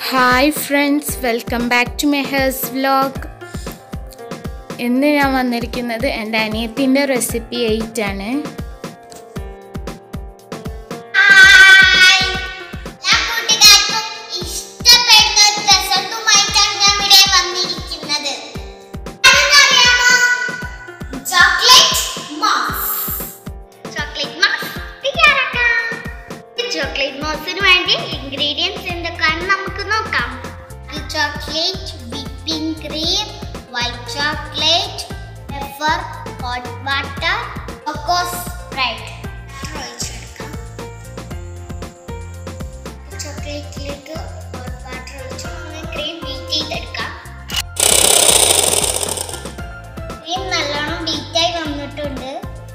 Hi friends, welcome back to my house vlog. ഇന്ന് ഞാൻ വന്നിരിക്കുന്നത് എൻ്റെ അനിയത്തിൻ്റെ റെസിപ്പി ആയിട്ടാണ്. Chocolate mousse nu vendi ingredients endakkanu namukku nokkam. Chocolate, whipping cream, white chocolate, pepper, hot butter, Choco Sprite. Chocolate like hot butter oychu cream beat cheyidedukka. Cream nallanam beat ആയി വന്നിട്ടുണ്ട്.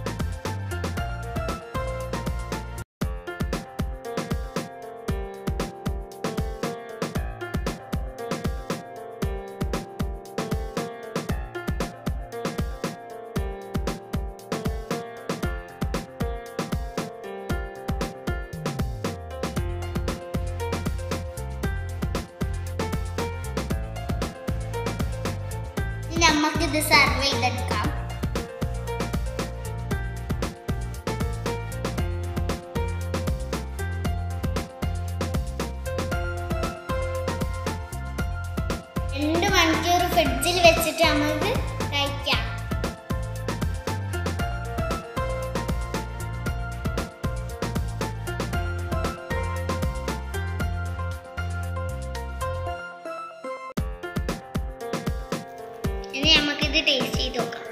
നമുക്ക് ഇത് സർവ് ചെയ്തെടുക്കാം. രണ്ട് മണിക്കൂർ ഫ്രിഡ്ജിൽ വെച്ചിട്ട് നമുക്ക് കഴിക്കാം. ഇനി നമുക്ക് ഇത് ടേസ്റ്റ് ചെയ്ത് നോക്കാം.